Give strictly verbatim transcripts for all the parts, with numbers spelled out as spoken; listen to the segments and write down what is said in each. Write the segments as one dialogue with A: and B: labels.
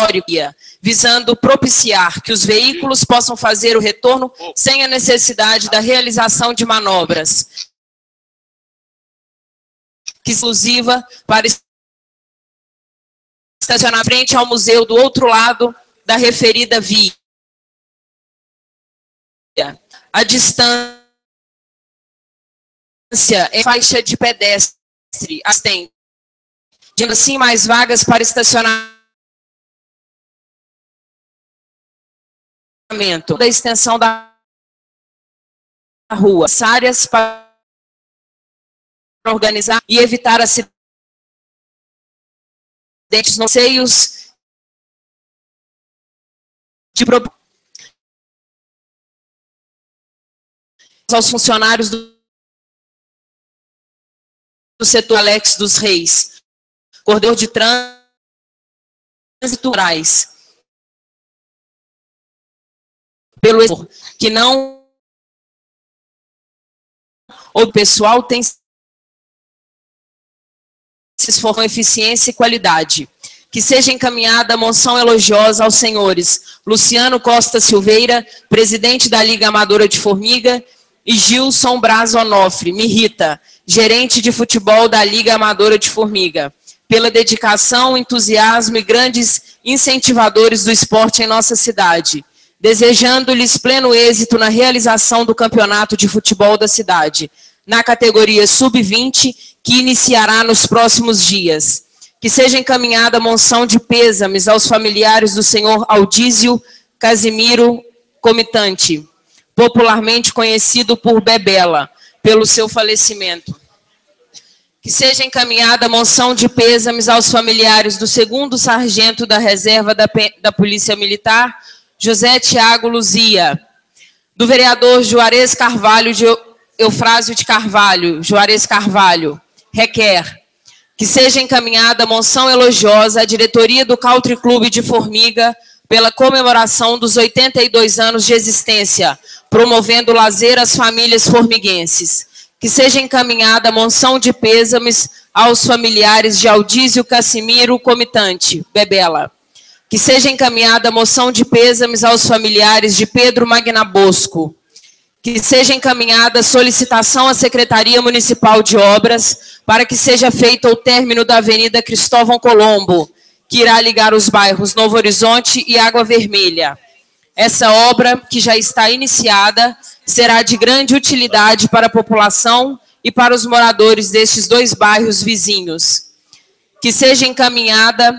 A: visando propiciar que os veículos possam fazer o retorno sem a necessidade da realização de manobras, que exclusiva para estacionar frente ao museu do outro lado da referida via. A distância em faixa de pedestre assistente, tendo assim mais vagas para estacionamento. Da extensão da rua, áreas para organizar e evitar acidentes nos seios de aos funcionários do, do setor Alex dos Reis, coordenador de trânsito rurais, pelo que não o pessoal tem se esforçado com eficiência e qualidade. Que seja encaminhada a moção elogiosa aos senhores Luciano Costa Silveira, presidente da Liga Amadora de Formiga, e Gilson Braz Onofre Mirrita, gerente de futebol da Liga Amadora de Formiga, pela dedicação, entusiasmo e grandes incentivadores do esporte em nossa cidade, desejando-lhes pleno êxito na realização do campeonato de futebol da cidade, na categoria sub vinte, que iniciará nos próximos dias. Que seja encaminhada a moção de pêsames aos familiares do senhor Aldísio Casimiro Comitante, popularmente conhecido por Bebela, pelo seu falecimento. Que seja encaminhada a moção de pêsames aos familiares do segundo sargento da reserva da, da Polícia Militar, José Tiago Luzia, do vereador Juarez Carvalho, de Eufrásio de Carvalho, Juarez Carvalho, requer que seja encaminhada a moção elogiosa à diretoria do Country Clube de Formiga pela comemoração dos oitenta e dois anos de existência, promovendo lazer às famílias formiguenses. Que seja encaminhada a moção de pêsames aos familiares de Aldísio Casimiro Comitante, Bebela. Que seja encaminhada a moção de pêsames aos familiares de Pedro Magnabosco. Que seja encaminhada a solicitação à Secretaria Municipal de Obras para que seja feito o término da Avenida Cristóvão Colombo, que irá ligar os bairros Novo Horizonte e Água Vermelha. Essa obra, que já está iniciada, será de grande utilidade para a população e para os moradores destes dois bairros vizinhos. Que seja encaminhada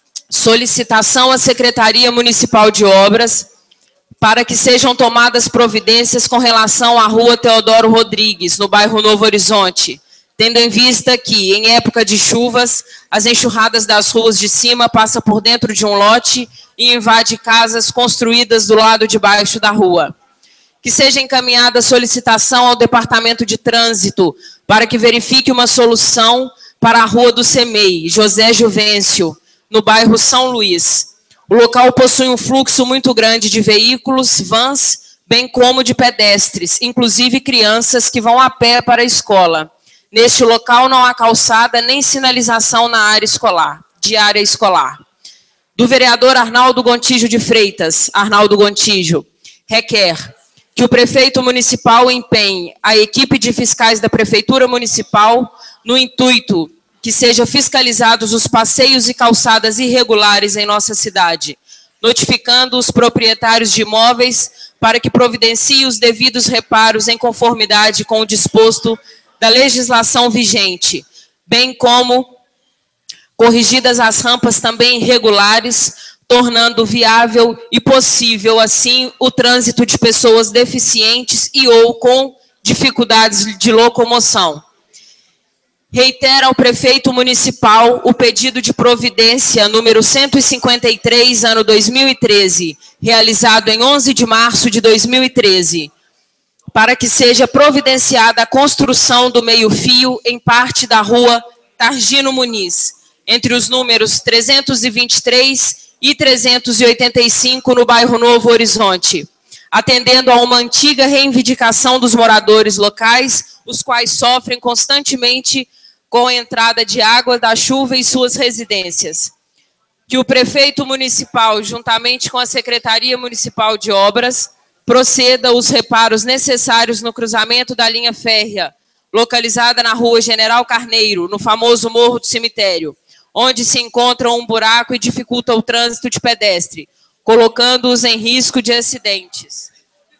A: solicitação à Secretaria Municipal de Obras para que sejam tomadas providências com relação à Rua Teodoro Rodrigues, no bairro Novo Horizonte, tendo em vista que, em época de chuvas, as enxurradas das ruas de cima passam por dentro de um lote e invade casas construídas do lado de baixo da rua. Que seja encaminhada a solicitação ao Departamento de Trânsito para que verifique uma solução para a Rua do Semei, José Juvencio, no bairro São Luís. O local possui um fluxo muito grande de veículos, vans, bem como de pedestres, inclusive crianças que vão a pé para a escola. Neste local não há calçada nem sinalização na área escolar, de área escolar. Do vereador Arnaldo Gontijo de Freitas, Arnaldo Gontijo, requer que o prefeito municipal empenhe a equipe de fiscais da Prefeitura Municipal no intuito que sejam fiscalizados os passeios e calçadas irregulares em nossa cidade, notificando os proprietários de imóveis para que providenciem os devidos reparos em conformidade com o disposto da legislação vigente, bem como corrigidas as rampas também irregulares, tornando viável e possível, assim, o trânsito de pessoas deficientes e ou com dificuldades de locomoção. Reitera ao prefeito municipal o pedido de providência número cento e cinquenta e três, ano dois mil e treze, realizado em onze de março de dois mil e treze, para que seja providenciada a construção do meio-fio em parte da rua Targino Muniz, entre os números trezentos e vinte e três e trezentos e oitenta e cinco, no bairro Novo Horizonte, atendendo a uma antiga reivindicação dos moradores locais, os quais sofrem constantemente com a entrada de água da chuva em suas residências. que o prefeito municipal, juntamente com a Secretaria Municipal de Obras, proceda os reparos necessários no cruzamento da linha férrea, localizada na rua General Carneiro, no famoso Morro do Cemitério, onde se encontra um buraco e dificulta o trânsito de pedestre, colocando-os em risco de acidentes.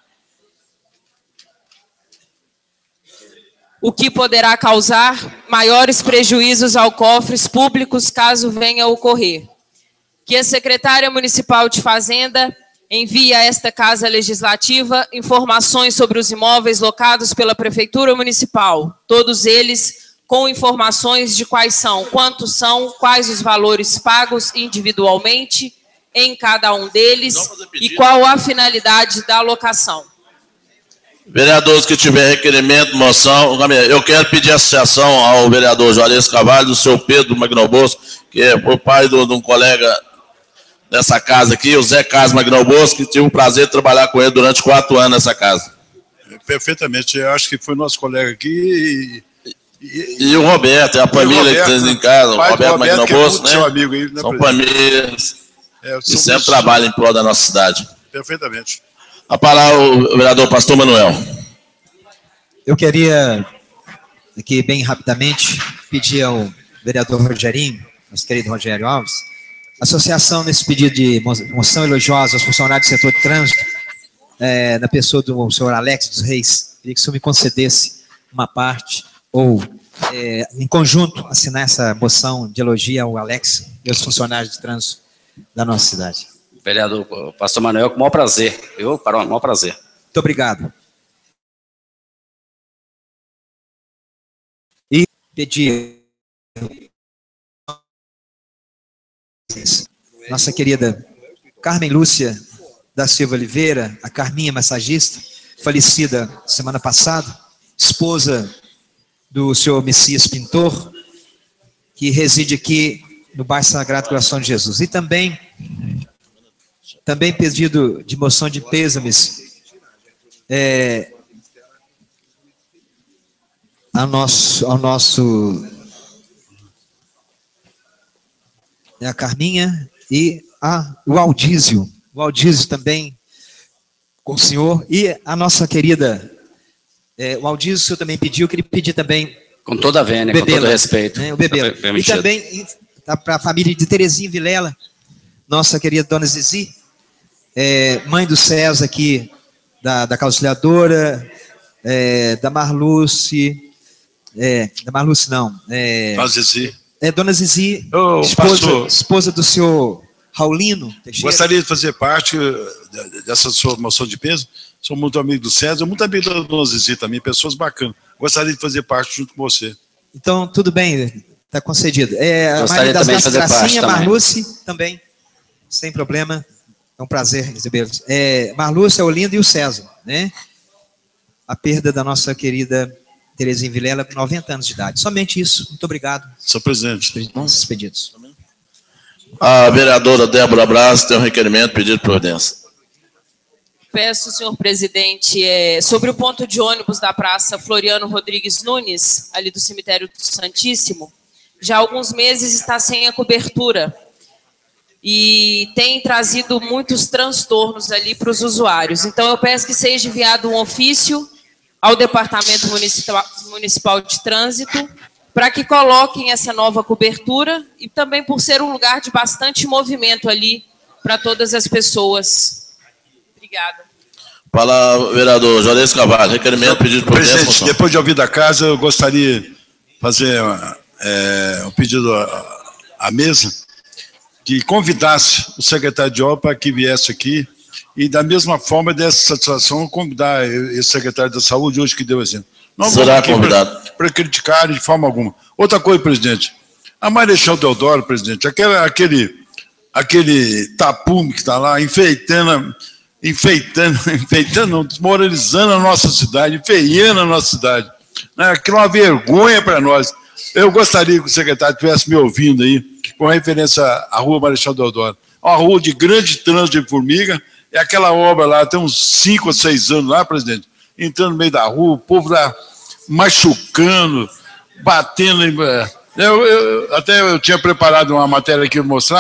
A: O que poderá causar maiores prejuízos aos cofres públicos caso venha a ocorrer. Que a Secretária Municipal de Fazenda envie a esta Casa Legislativa informações sobre os imóveis locados pela Prefeitura Municipal, todos eles com informações de quais são, quantos são, quais os valores pagos individualmente em cada um deles e qual a finalidade da alocação.
B: Vereadores que tiver requerimento, moção, eu quero pedir associação ao vereador Juarez Carvalho, do seu Pedro Magnobosco, que é o pai de um colega dessa casa aqui, o Zé Carlos Magnobosco, que tive o prazer de trabalhar com ele durante quatro anos nessa casa.
C: Perfeitamente, eu acho que foi nosso colega aqui e...
B: E, e o Roberto, é a família que tem em casa, o Roberto, Roberto Magnobosco, né?
C: Seu amigo aí, né?
B: São famílias
C: é,
B: que sempre trabalham em prol da nossa cidade.
C: Perfeitamente.
B: A palavra o vereador Pastor Manuel.
D: Eu queria, aqui bem rapidamente, pedir ao vereador Rogerinho, nosso querido Rogério Alves, associação nesse pedido de moção elogiosa aos funcionários do setor de trânsito, é, na pessoa do senhor Alex dos Reis. Queria que o senhor me concedesse uma parte, ou é, em conjunto, assinar essa moção de elogio ao Alex e aos funcionários de trânsito da nossa cidade.
E: Vereador Pastor Manuel, com o maior prazer. Eu, para o maior prazer.
D: Muito obrigado. E pedir nossa querida Carmen Lúcia da Silva Oliveira, a Carminha massagista, falecida semana passada, esposa do senhor Messias Pintor, que reside aqui no bairro Sagrado Coração de Jesus. E também Também pedido de moção de pêsames é, ao nosso, ao nosso é a Carminha e a, o Aldísio. O Aldísio também com o senhor. E a nossa querida, é, o Aldísio, o senhor também pediu, que ele pediu também.
E: Com toda a vênia, com todo respeito.
D: Né, o Bebela. E também para a família de Terezinha Vilela, nossa querida dona Zizi. É, mãe do César aqui, da, da Auxiliadora, é, da Marluce, é, da Marluce não, é,
C: Dona Zizi.
D: É, Dona Zizi,
C: oh,
D: esposa, esposa do senhor Raulino Teixeira.
C: Gostaria de fazer parte dessa sua moção de peso, sou muito amigo do César, muito amigo da Dona Zizi também, pessoas bacanas. Gostaria de fazer parte junto com você.
D: Então, tudo bem, está concedido. É,
E: Gostaria
D: a
E: também de fazer
D: Gracinha,
E: parte
D: Marluce também. também, sem problema. É um prazer recebê-los. É, Marlúcia, Olinda e o César, né? A perda da nossa querida Terezinha Vilela, com noventa anos de idade. Somente isso. Muito obrigado.
C: Senhor presidente.
D: Esses pedidos.
B: A vereadora Débora Braz tem um requerimento, pedido de providência.
A: Peço, senhor presidente, é, sobre o ponto de ônibus da Praça Floriano Rodrigues Nunes, ali do Cemitério do Santíssimo, já há alguns meses está sem a cobertura e tem trazido muitos transtornos ali para os usuários. Então, eu peço que seja enviado um ofício ao Departamento Municipal, Municipal de Trânsito para que coloquem essa nova cobertura e também por ser um lugar de bastante movimento ali para todas as pessoas. Obrigada.
B: Palavra, vereador Juarez Carvalho, requerimento, pedido de providência.
C: Presidente, depois de ouvir da casa, eu gostaria de fazer é, um pedido à, à mesa, que convidasse o secretário de obra para que viesse aqui e, da mesma forma, dessa satisfação, convidar esse secretário da saúde, hoje que deu exemplo. Não
B: será convidado.
C: Para criticar de forma alguma. Outra coisa, presidente, a Marechal Deodoro, presidente, aquela, aquele, aquele tapume que está lá, enfeitando, enfeitando, enfeitando, não, desmoralizando a nossa cidade, enfeiando a nossa cidade. Aquilo é uma vergonha para nós. Eu gostaria que o secretário estivesse me ouvindo aí, com referência à Rua Marechal Deodoro. Uma rua de grande trânsito de formiga, e aquela obra lá, tem uns cinco ou seis anos lá, presidente, entrando no meio da rua, o povo lá machucando, batendo. Em, eu, eu, até eu tinha preparado uma matéria aqui para mostrar,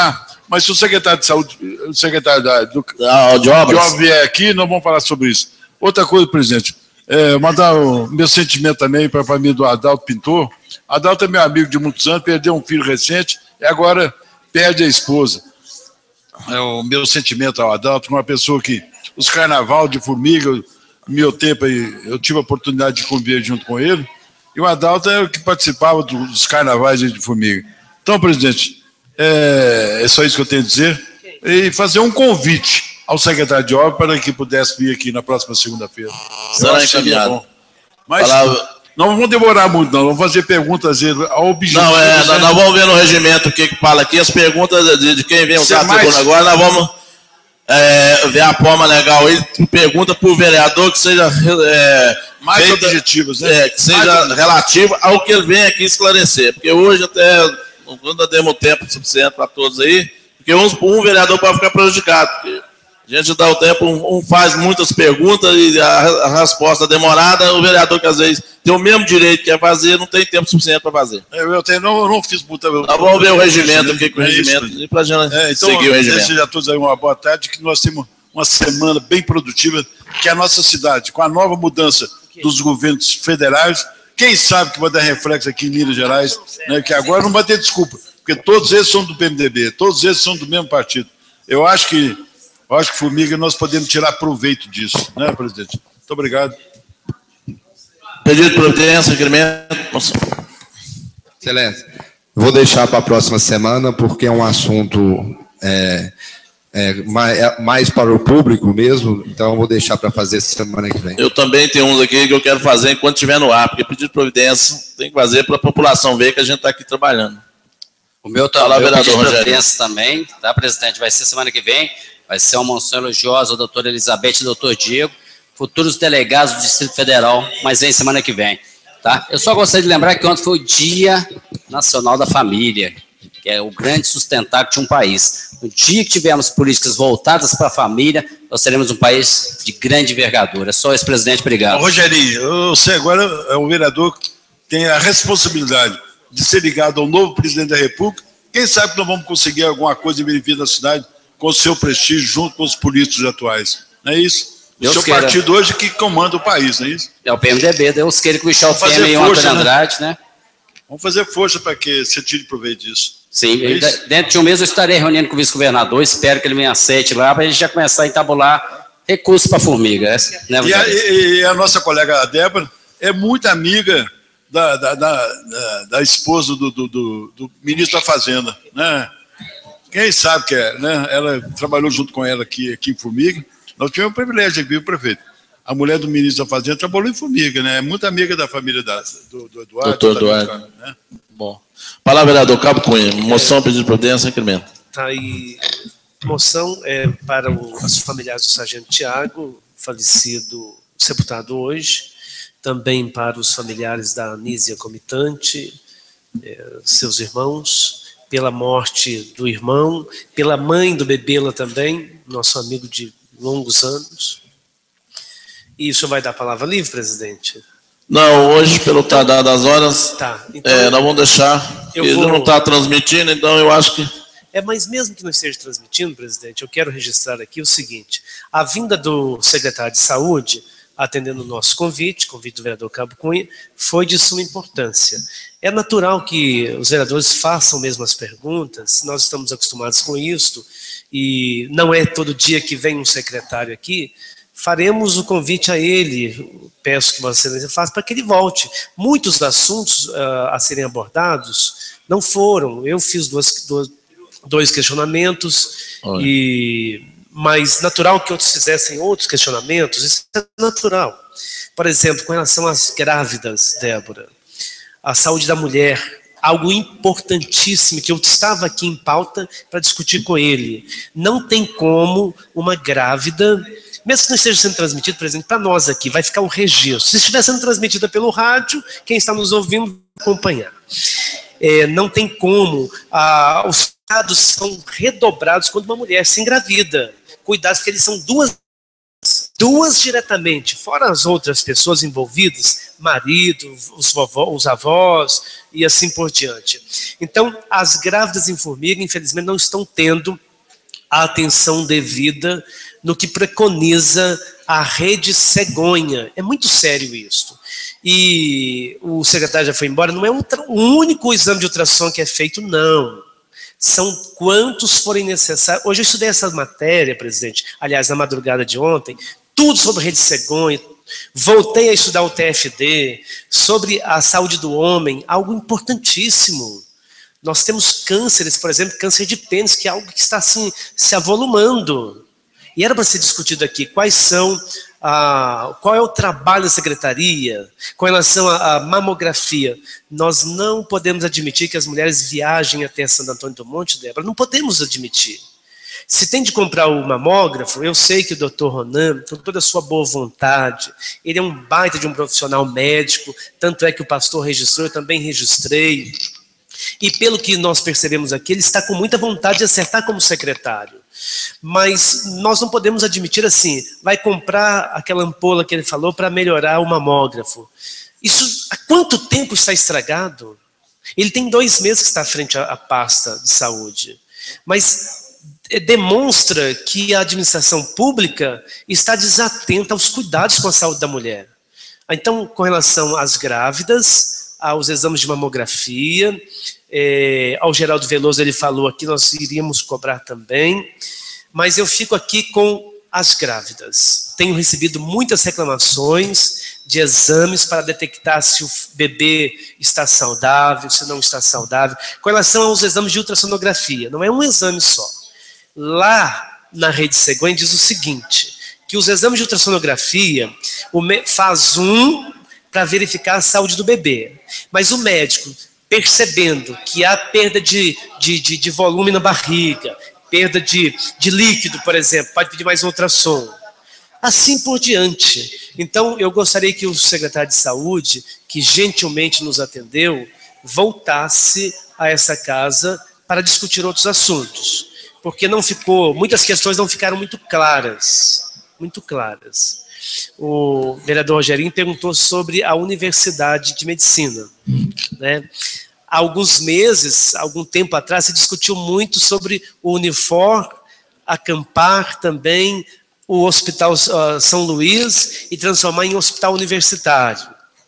C: Mas se o secretário de saúde, o secretário da, do,
B: ah, de obras.
C: de obras vier aqui, nós vamos falar sobre isso. Outra coisa, presidente, é, mandar o meu sentimento também para a família do Adalto Pintor. Adalto é meu amigo de muitos anos, perdeu um filho recente e agora perde a esposa. É o meu sentimento ao Adalto, uma pessoa que os carnaval de Formiga, no meu tempo aí, eu tive a oportunidade de conviver junto com ele, e o Adalto é o que participava dos carnavais de Formiga. Então, presidente, é, é só isso que eu tenho a dizer, e fazer um convite ao secretário de obras para que pudesse vir aqui na próxima segunda-feira.
B: Será encaminhado.
C: Mas
B: Palavra...
C: não vamos demorar muito, não. Vamos fazer perguntas ao objetivo.
B: Não, é, nós, nós vamos ver no regimento o que, que fala aqui. As perguntas de, de quem vem usar a tribuna agora, nós vamos é, ver a forma legal aí. Pergunta para o vereador que seja é,
C: mais
B: feita,
C: objetivas, né?
B: É, que seja relativa ao que ele vem aqui esclarecer. Porque hoje até não demos tempo suficiente para todos aí, porque um, um vereador pode ficar prejudicado. Porque a gente dá o tempo, um, um faz muitas perguntas e a, a resposta demorada, o vereador que às vezes tem o mesmo direito que quer fazer, não tem tempo suficiente para fazer.
C: Eu, eu, tenho, não, eu não fiz muita...
B: Nós vamos ver o regimento, o que é o regimento, e para a gente
C: é, então,
B: seguir o regimento.
C: Desejo a todos aí uma boa tarde, que nós temos uma semana bem produtiva, que é a nossa cidade, com a nova mudança dos governos federais, quem sabe que vai dar reflexo aqui em Minas Gerais, né, que agora não vai ter desculpa, porque todos eles são do P M D B, todos eles são do mesmo partido. Eu acho que Eu acho que, Formiga, nós podemos tirar proveito disso, né, presidente? Muito obrigado.
B: Pedido de providência, requerimento.
F: Excelência, vou deixar para a próxima semana, porque é um assunto é, é, mais, é, mais para o público mesmo, então vou deixar para fazer semana que vem.
B: Eu também tenho uns aqui que eu quero fazer enquanto estiver no ar, porque pedido de providência tem que fazer para a população ver que a gente está aqui trabalhando.
E: O meu, tá, meu pedido de providência também, tá, presidente? Vai ser semana que vem. Vai ser uma moção elogiosa ao doutor Elizabeth e ao doutor Diego, futuros delegados do Distrito Federal, mas vem semana que vem. Tá? Eu só gostaria de lembrar que ontem foi o Dia Nacional da Família, que é o grande sustentáculo de um país. No dia que tivermos políticas voltadas para a família, nós teremos um país de grande envergadura. Só esse, presidente, obrigado.
C: Rogerinho, você agora é um vereador que tem a responsabilidade de ser ligado ao novo presidente da República. Quem sabe que nós vamos conseguir alguma coisa em benefício da cidade, com o seu prestígio junto com os políticos atuais. Não é isso? O seu
E: queira.
C: partido hoje que comanda o país, não é isso?
E: É o P M D B, Deus queira que o Michel Temer e o Antônio Andrade, né?
C: Vamos fazer força para que você tire proveito disso.
E: Sim,
C: é
E: dentro de um mês eu estarei reunindo com o vice-governador, espero que ele me aceite lá, para a gente já começar a entabular recursos para a Formiga. Né,
C: e, a, e a nossa colega Débora é muito amiga da, da, da, da, da esposa do, do, do, do ministro da Fazenda, né? Quem sabe que é, né? Ela trabalhou junto com ela aqui, aqui em Formiga. Nós tivemos o privilégio aqui, o prefeito. A mulher do ministro da Fazenda trabalhou em Formiga, né? É muito amiga da família da, do, do Eduardo.
B: Doutor Eduardo. Né? Bom. Palavra, vereador Cabo Cunha. Moção, pedido de providência, requerimento.
G: Tá aí. Moção é para o, os familiares do sargento Tiago, falecido, sepultado hoje. Também para os familiares da Anísia Comitante, é, seus irmãos, pela morte do irmão, pela mãe do Bebela também, nosso amigo de longos anos. E o senhor vai dar a palavra livre, presidente?
B: Não, hoje, pelo então, tardar das horas,
G: tá, então,
B: é, nós vamos deixar,
G: eu
B: ele
G: vou...
B: não está transmitindo, então eu acho que...
G: É, mas mesmo que não esteja transmitindo, presidente, eu quero registrar aqui o seguinte, a vinda do secretário de Saúde, atendendo o nosso convite, convite do vereador Cabo Cunha, foi de suma importância. É natural que os vereadores façam mesmo as perguntas, nós estamos acostumados com isso, e não é todo dia que vem um secretário aqui, faremos o convite a ele, peço que Vossa Excelência faça, para que ele volte. Muitos assuntos uh, a serem abordados não foram, eu fiz duas, duas, dois questionamentos, e, mas natural que outros fizessem outros questionamentos, isso é natural. Por exemplo, com relação às grávidas, Débora, a saúde da mulher, algo importantíssimo, que eu estava aqui em pauta para discutir com ele. Não tem como uma grávida, mesmo que não esteja sendo transmitido, por exemplo, para nós aqui, vai ficar um registro. Se estiver sendo transmitida pelo rádio, quem está nos ouvindo vai acompanhar. É, não tem como, ah, os cuidados são redobrados quando uma mulher se engravida. Cuidados, porque eles são duas. duas diretamente, fora as outras pessoas envolvidas, marido, os, vovó, os avós e assim por diante. Então, as grávidas em formiga, infelizmente, não estão tendo a atenção devida no que preconiza a rede cegonha. É muito sério isso. E o secretário já foi embora, não é um, um único exame de ultrassom que é feito, não. São quantos forem necessários. Hoje eu estudei essa matéria, presidente, aliás, na madrugada de ontem, tudo sobre rede cegonha, voltei a estudar o T F D, sobre a saúde do homem, algo importantíssimo. Nós temos cânceres, por exemplo, câncer de pênis, que é algo que está assim, se avolumando. E era para ser discutido aqui quais são, a, qual é o trabalho da secretaria com relação à mamografia. Nós não podemos admitir que as mulheres viajem até Santo Antônio do Monte, Débora, não podemos admitir. Se tem de comprar o mamógrafo, eu sei que o doutor Ronan, com toda a sua boa vontade, ele é um baita de um profissional médico, tanto é que o pastor registrou, eu também registrei. E pelo que nós percebemos aqui, ele está com muita vontade de acertar como secretário. Mas nós não podemos admitir assim, vai comprar aquela ampola que ele falou para melhorar o mamógrafo. Isso, há quanto tempo está estragado? Ele tem dois meses que está à frente à pasta de saúde. Mas demonstra que a administração pública está desatenta aos cuidados com a saúde da mulher. Então, com relação às grávidas, aos exames de mamografia, é, ao Geraldo Veloso ele falou aqui, nós iríamos cobrar também, mas eu fico aqui com as grávidas. Tenho recebido muitas reclamações de exames para detectar se o bebê está saudável, se não está saudável, com relação aos exames de ultrassonografia. Não é um exame só. Lá na rede cegonha diz o seguinte, que os exames de ultrassonografia faz um para verificar a saúde do bebê, mas o médico, percebendo que há perda de, de, de, de volume na barriga, perda de, de líquido, por exemplo, pode pedir mais um ultrassom, assim por diante. Então, eu gostaria que o secretário de saúde, que gentilmente nos atendeu, voltasse a essa casa para discutir outros assuntos, porque não ficou, muitas questões não ficaram muito claras, muito claras. O vereador Rogerinho perguntou sobre a Universidade de Medicina, né? Há alguns meses, algum tempo atrás, se discutiu muito sobre o Unifor, acampar também o Hospital uh, São Luís e transformar em hospital universitário.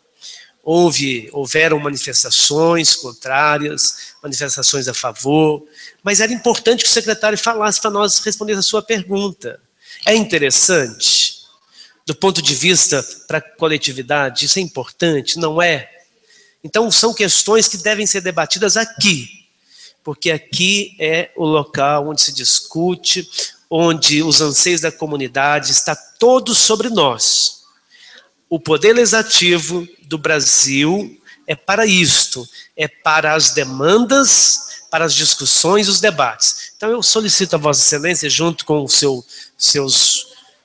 G: Houve, houveram manifestações contrárias, manifestações a favor, mas era importante que o secretário falasse para nós responder a sua pergunta. É interessante, do ponto de vista para a coletividade, isso é importante, não é? Então, são questões que devem ser debatidas aqui, porque aqui é o local onde se discute, onde os anseios da comunidade estão todos sobre nós. O poder legislativo do Brasil é para isto, é para as demandas, para as discussões e os debates. Então, eu solicito a Vossa Excelência, junto com os seu, seus...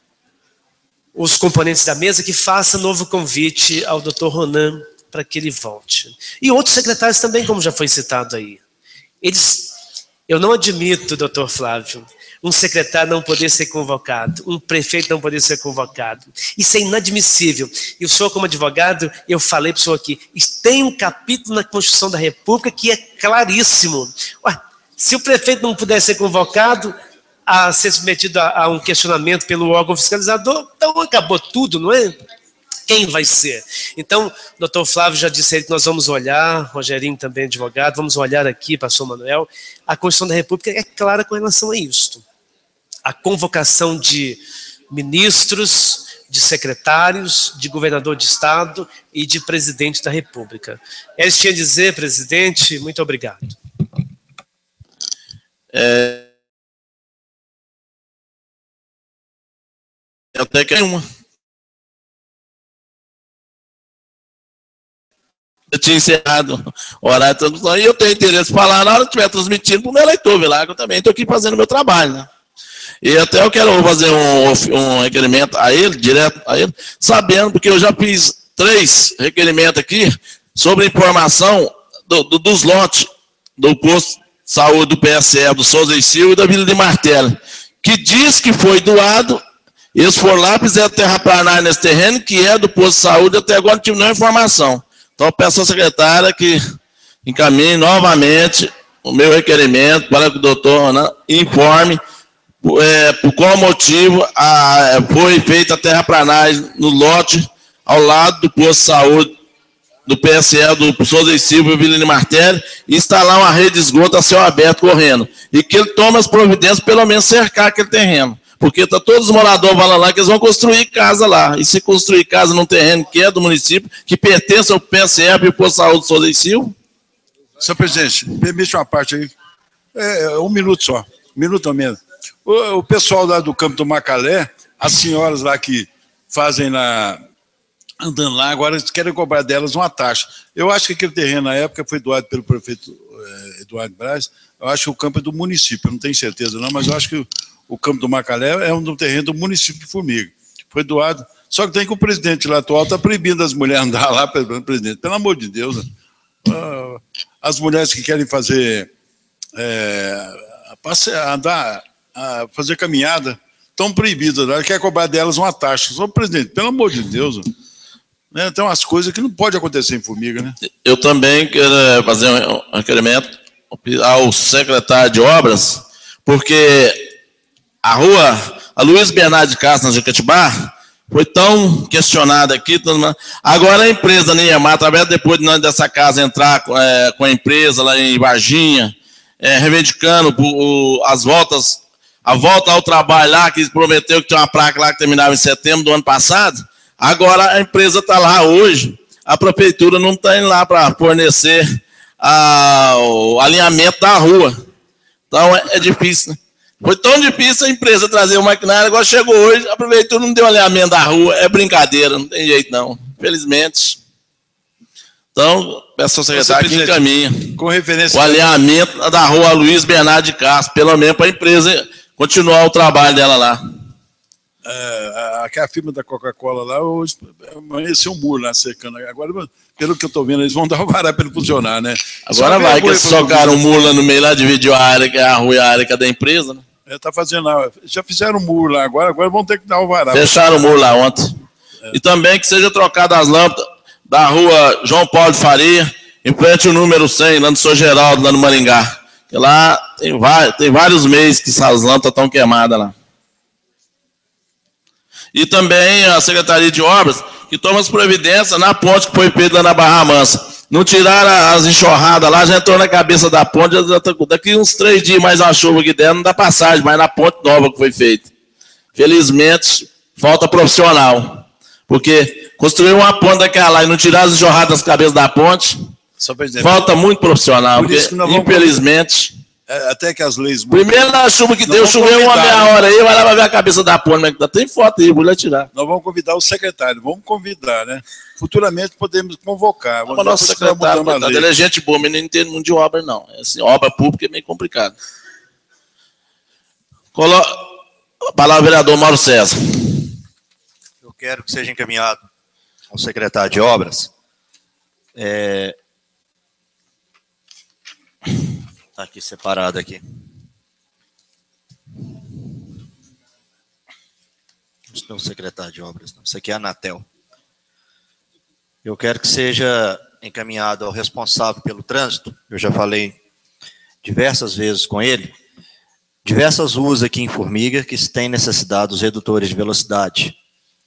G: os componentes da mesa, que faça novo convite ao doutor Ronan para que ele volte. E outros secretários também, como já foi citado aí. Eles, eu não admito, doutor Flávio, um secretário não poder ser convocado, um prefeito não poder ser convocado. Isso é inadmissível. E o senhor, como advogado, eu falei para o senhor aqui, tem um capítulo na Constituição da República que é claríssimo. Ué, se o prefeito não puder ser convocado a ser submetido a, a um questionamento pelo órgão fiscalizador, então acabou tudo, não é? Quem vai ser? Então, doutor Flávio já disse aí que nós vamos olhar, Rogerinho também advogado, vamos olhar aqui, pastor Manuel, a Constituição da República é clara com relação a isto. A convocação de ministros, de secretários, de governador de estado e de presidente da República. É isso que eu tinha a dizer, presidente, muito obrigado.
B: É... Eu até quero uma. Eu tinha encerrado o horário de transmissão e eu tenho interesse em falar na hora que estiver transmitindo para o meu eleitor, Vilar, que eu também estou aqui fazendo o meu trabalho, né? E até eu quero fazer um, um requerimento a ele, direto a ele, sabendo, porque eu já fiz três requerimentos aqui sobre informação do, do, dos lotes do posto de saúde do P S E, do Souza e Silva e da Vila de Martelo, que diz que foi doado Eles foram lá, fizeram terraplanagem nesse terreno, que é do posto de saúde, até agora não tive nenhuma informação. Então, eu peço à secretária que encaminhe novamente o meu requerimento para que o doutor Ronan informe é, por qual motivo a, foi feita a terraplanagem no lote ao lado do posto de saúde do P S E, do Souza e Silva e Vilene Martelli, e instalar uma rede de esgoto a céu aberto correndo. E que ele tome as providências, pelo menos cercar aquele terreno. Porque tá todos os moradores falando lá que eles vão construir casa lá. E se construir casa num terreno que é do município, que pertence ao P S E e o posto de saúde do Souza e Silva.
C: Senhor presidente, permite uma parte aí. É, um minuto só. Um minuto ou menos. O, o pessoal lá do Campo do Macalé, as senhoras lá que fazem na... andando lá, agora eles querem cobrar delas uma taxa. Eu acho que aquele terreno, na época, foi doado pelo prefeito eh, Eduardo Braz. Eu acho que o campo é do município, eu não tenho certeza não, mas eu acho que o, o Campo do Macalé é um terreno do município de Formiga. Foi doado. Só que tem que o presidente lá atual está proibindo as mulheres andar lá, presidente. Pelo amor de Deus. Né? As mulheres que querem fazer, é, andar, fazer caminhada, estão proibidas. Ela quer cobrar delas uma taxa. Só, presidente, pelo amor de Deus. Né? Tem umas coisas que não pode acontecer em Formiga, né?
B: Eu também quero fazer um requerimento ao secretário de obras, porque a rua, a Luiz Bernardo de Castro, na Jequitibá, foi tão questionada aqui. Agora a empresa Niemar, através depois de nós dessa casa entrar é, com a empresa lá em Varginha, é, reivindicando o, as voltas, a volta ao trabalho lá, que prometeu que tinha uma placa lá que terminava em setembro do ano passado. Agora a empresa está lá hoje, a prefeitura não está indo lá para fornecer a, o alinhamento da rua. Então é, é difícil, né? Foi tão difícil a empresa trazer o maquinário, agora chegou hoje, a prefeitura não deu alinhamento da rua, é brincadeira, não tem jeito não, infelizmente. Então, peço ao secretário que encaminha
C: com referência
B: o alinhamento da rua Luiz Bernardo de Castro, pelo menos para a empresa continuar o trabalho dela lá.
C: É, aquela firma da Coca-Cola lá, hoje amanheceu um muro lá cercando. Agora, pelo que eu estou vendo, eles vão dar o vará para ele funcionar, né?
B: Agora vai, que eles socaram um muro lá no meio, lá dividiu a área, que é a rua e a área que é da empresa, né?
C: É, tá fazendo lá, já fizeram um muro lá agora, agora vão ter que dar o vará.
B: Fecharam o muro lá ontem. É. E também que seja trocada as lâmpadas da rua João Paulo de Faria, em frente ao número cem, lá no São Geraldo, lá no Maringá. Que lá tem, tem vários meses que essas lâmpadas estão queimadas lá. E também a Secretaria de Obras, que toma as providências na ponte que foi feita lá na Barra Mansa. Não tiraram as enxurradas lá, já entrou na cabeça da ponte, daqui uns três dias mais uma chuva que der, não dá passagem, mas na ponte nova que foi feita. Felizmente, falta profissional. Porque construir uma ponte daquela lá e não tirar as enxurradas das cabeças da ponte, falta muito profissional. Porque, infelizmente...
C: É, até que as leis...
B: Primeiro na chuva que deu, choveu uma meia hora aí, vai lá pra ver a cabeça da ponte, mas tem foto aí, vou lá tirar.
C: Nós vamos convidar o secretário, vamos convidar, né? Futuramente podemos convocar.
B: O nosso secretário, coitado, ele é gente boa, mas não entende muito de obra, não. Assim, obra pública é meio complicado. Colo... Palavra ao vereador Mauro César.
H: Eu quero que seja encaminhado ao secretário de Obras. É... Está aqui separado aqui. Isso não é o secretário de obras, não. Isso aqui é a Anatel. Eu quero que seja encaminhado ao responsável pelo trânsito. Eu já falei diversas vezes com ele. Diversas ruas aqui em Formiga que têm necessidade dos redutores de velocidade.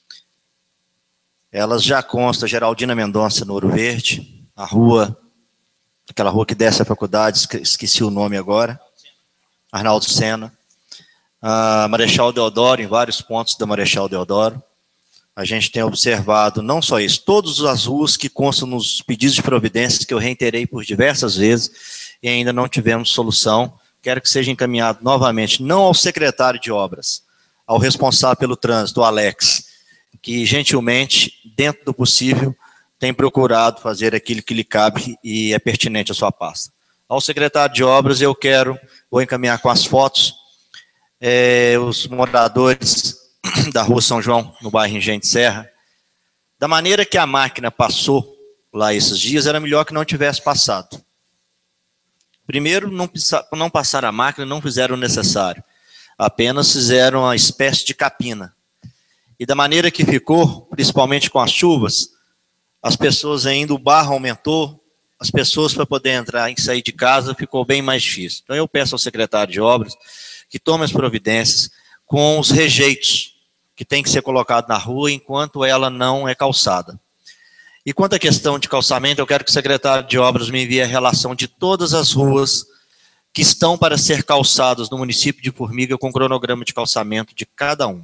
H: Elas já constam Geraldina Mendonça no Ouro Verde, a rua... aquela rua que desce a faculdade, esqueci o nome agora, Arnaldo Senna, a Marechal Deodoro, em vários pontos da Marechal Deodoro. A gente tem observado não só isso, todas as ruas que constam nos pedidos de providências que eu reiterei por diversas vezes e ainda não tivemos solução. Quero que seja encaminhado novamente, não ao secretário de obras, ao responsável pelo trânsito, o Alex, que gentilmente, dentro do possível, tem procurado fazer aquilo que lhe cabe e é pertinente à sua pasta. Ao secretário de obras, eu quero, vou encaminhar com as fotos, é, os moradores da rua São João, no bairro Engenho de Serra, da maneira que a máquina passou lá esses dias, era melhor que não tivesse passado. Primeiro, não, não passaram a máquina, não fizeram o necessário, apenas fizeram uma espécie de capina. E da maneira que ficou, principalmente com as chuvas, as pessoas ainda, o barro aumentou, as pessoas para poder entrar e sair de casa ficou bem mais difícil. Então eu peço ao secretário de obras que tome as providências com os rejeitos que tem que ser colocado na rua enquanto ela não é calçada. E quanto à questão de calçamento, eu quero que o secretário de obras me envie a relação de todas as ruas que estão para ser calçadas no município de Formiga com cronograma de calçamento de cada uma.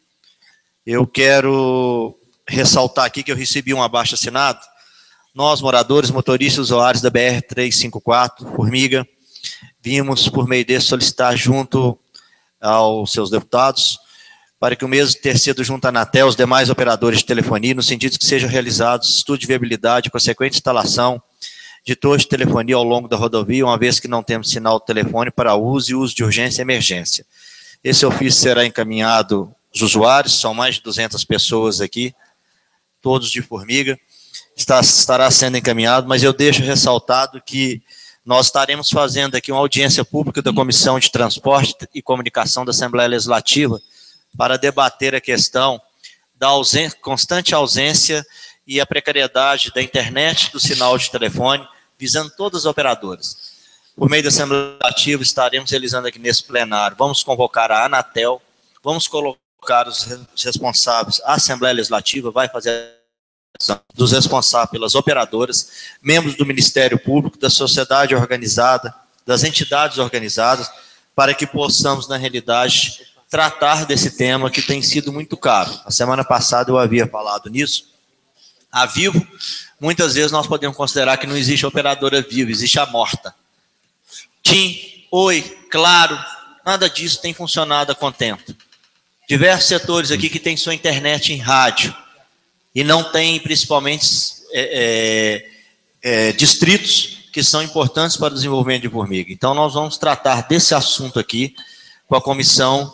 H: Eu quero ressaltar aqui que eu recebi um abaixo-assinado. Nós, moradores, motoristas, usuários da B R trezentos e cinquenta e quatro, Formiga, vimos por meio desse solicitar junto aos seus deputados para que o mesmo ter sido junto à Anatel, os demais operadores de telefonia, no sentido que sejam realizados estudo de viabilidade, consequente instalação de torres de telefonia ao longo da rodovia, uma vez que não temos sinal de telefone para uso e uso de urgência e emergência. Esse ofício será encaminhado aos usuários, são mais de duzentas pessoas aqui, todos de Formiga, está, estará sendo encaminhado, mas eu deixo ressaltado que nós estaremos fazendo aqui uma audiência pública da Comissão de Transporte e Comunicação da Assembleia Legislativa para debater a questão da ausência, constante ausência e a precariedade da internet, do sinal de telefone, visando todas as operadoras. Por meio da Assembleia Legislativa, estaremos realizando aqui nesse plenário, vamos convocar a Anatel, vamos colocar os responsáveis, a Assembleia Legislativa vai fazer a dos responsáveis pelas operadoras, membros do Ministério Público, da sociedade organizada, das entidades organizadas, para que possamos, na realidade, tratar desse tema que tem sido muito caro. A semana passada eu havia falado nisso. A Vivo, muitas vezes nós podemos considerar que não existe operadora viva, existe a morta. TIM, Oi, Claro, nada disso tem funcionado a contento. Diversos setores aqui que têm sua internet em rádio e não tem, principalmente, é, é, é, distritos que são importantes para o desenvolvimento de Formiga. Então, nós vamos tratar desse assunto aqui com a Comissão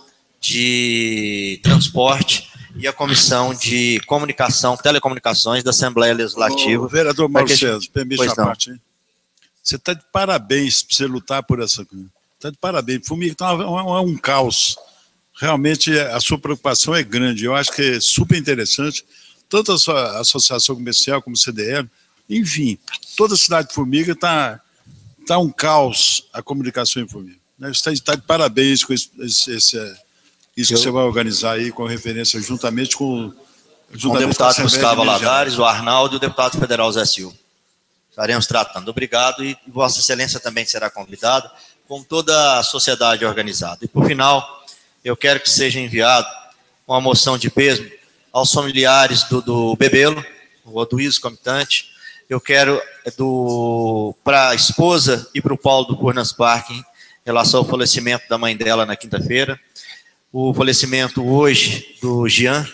H: de Transporte e a Comissão de Comunicação, Telecomunicações da Assembleia Legislativa.
C: O vereador Mauro
H: que...
C: César, permite a parte, hein? Você está de parabéns para você lutar por essa coisa. Está de parabéns. Formiga tá um, um caos. Realmente, a sua preocupação é grande. Eu acho que é super interessante. Tanto a sua associação comercial como o C D L, enfim, toda a cidade de Formiga está tá um caos a comunicação em Formiga. Você está, está de parabéns com esse, esse, esse isso Eu... que você vai organizar aí com referência juntamente com, juntamente
H: com o deputado com Gustavo Ladares, o Arnaldo e o deputado federal Zé Silva. Estaremos tratando. Obrigado, e Vossa Excelência também será convidado, com toda a sociedade organizada. E, por final, eu quero que seja enviado uma moção de pêssego aos familiares do, do Bebelo, o Oduísio Comitante. Eu quero do para a esposa e para o Paulo do Furnas Park, em relação ao falecimento da mãe dela na quinta-feira. O falecimento hoje do Jean,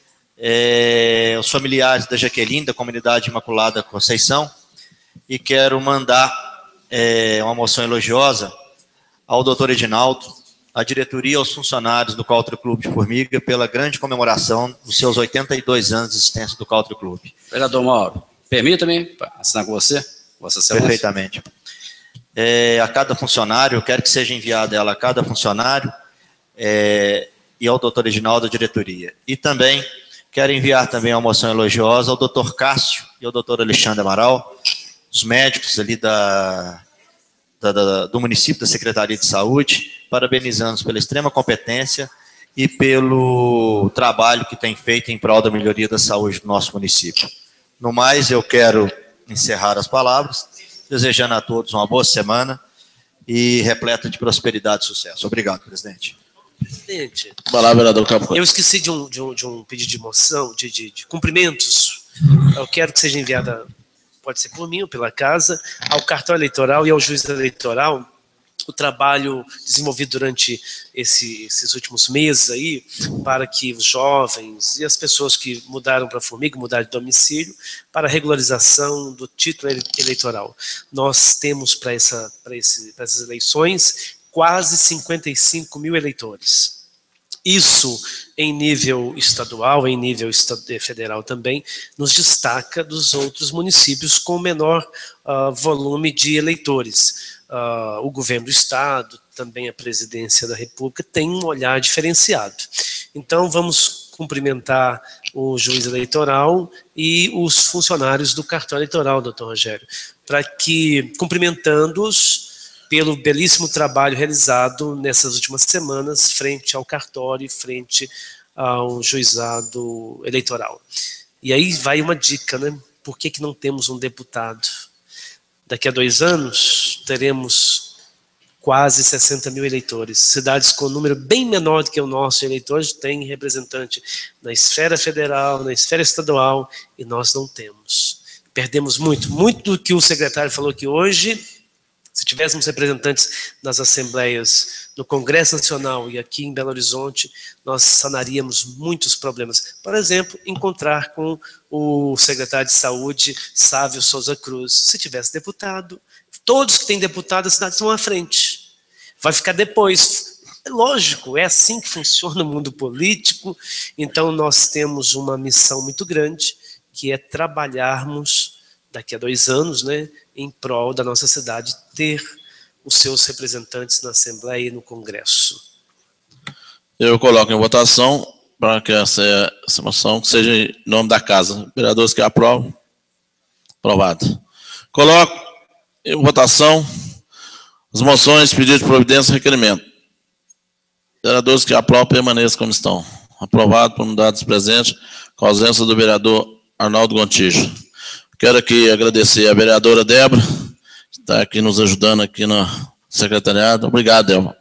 H: é, os familiares da Jaqueline, da Comunidade Imaculada Conceição, e quero mandar é, uma moção elogiosa ao doutor Edinaldo, à diretoria e aos funcionários do Country Club de Formiga pela grande comemoração dos seus oitenta e dois anos de existência do Country Club.
E: Vereador Mauro, permita-me assinar com você? Vossa Excelência.
H: Perfeitamente. É, a cada funcionário, eu quero que seja enviada ela a cada funcionário é, e ao doutor Edinaldo, a diretoria. E também quero enviar também uma moção elogiosa ao doutor Cássio e ao doutor Alexandre Amaral, os médicos ali da, da, da, do município, da Secretaria de Saúde, parabenizando-os pela extrema competência e pelo trabalho que tem feito em prol da melhoria da saúde do nosso município. No mais, eu quero encerrar as palavras, desejando a todos uma boa semana e repleta de prosperidade e sucesso. Obrigado, presidente.
G: Presidente,
B: Vai vereador Campo.
G: Eu esqueci de um, de um, de um pedido de moção, de, de, de cumprimentos. Eu quero que seja enviada, pode ser por mim ou pela casa, ao cartório eleitoral e ao juiz eleitoral, o trabalho desenvolvido durante esse, esses últimos meses aí, para que os jovens e as pessoas que mudaram para Formiga, mudaram de domicílio, para a regularização do título eleitoral. Nós temos para essa, para esse, para essas eleições quase cinquenta e cinco mil eleitores. Isso, em nível estadual, em nível federal também, nos destaca dos outros municípios com menor uh, volume de eleitores. Uh, o governo do estado, também a presidência da República, tem um olhar diferenciado. Então, vamos cumprimentar o juiz eleitoral e os funcionários do cartório eleitoral, doutor Rogério, para que, cumprimentando-os pelo belíssimo trabalho realizado nessas últimas semanas, frente ao cartório e frente ao juizado eleitoral. E aí vai uma dica, né? Por que que não temos um deputado? Daqui a dois anos, teremos quase sessenta mil eleitores. Cidades com um número bem menor do que o nosso de eleitores têm representante na esfera federal, na esfera estadual, e nós não temos. Perdemos muito. Muito do que o secretário falou aqui hoje, se tivéssemos representantes nas assembleias, no Congresso Nacional e aqui em Belo Horizonte, nós sanaríamos muitos problemas. Por exemplo, encontrar com o secretário de Saúde, Sávio Souza Cruz. Se tivesse deputado, todos que têm deputado, as cidades estão à frente. Vai ficar depois. É lógico, é assim que funciona o mundo político. Então, nós temos uma missão muito grande, que é trabalharmos daqui a dois anos, né, em prol da nossa cidade ter os seus representantes na Assembleia e no Congresso.
B: Eu coloco em votação para que essa, essa moção seja em nome da casa. Vereadores que aprovam. Aprovado. Coloco em votação as moções, pedido de providência e requerimento. Vereadores que aprovam, permaneçam como estão. Aprovado por unidades presentes, com a ausência do vereador Arnaldo Gontijo. Quero aqui agradecer a vereadora Débora, que está aqui nos ajudando aqui no secretariado. Obrigado, Débora.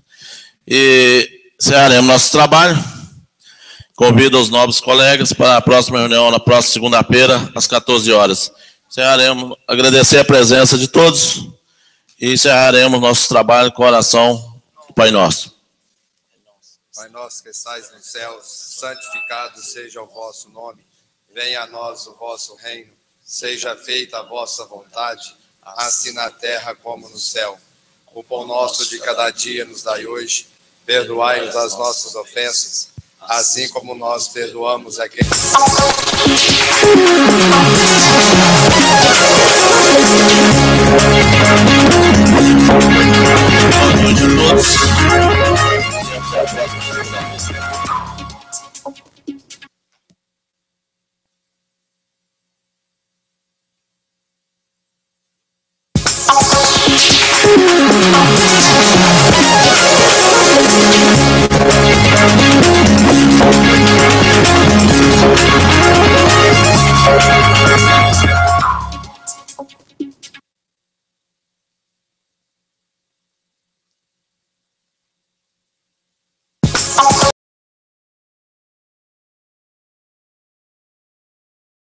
B: E encerraremos nosso trabalho. Convido os nobres colegas para a próxima reunião, na próxima segunda-feira, às quatorze horas. Encerraremos, agradecer a presença de todos e encerraremos nosso trabalho com a oração do Pai Nosso.
F: Pai nosso que estais nos céus, santificado seja o vosso nome. Venha a nós o vosso reino. Seja feita a vossa vontade, assim na terra como no céu. O pão nosso de cada dia nos dai hoje. Perdoai-nos as nossas ofensas, assim como nós perdoamos a quem...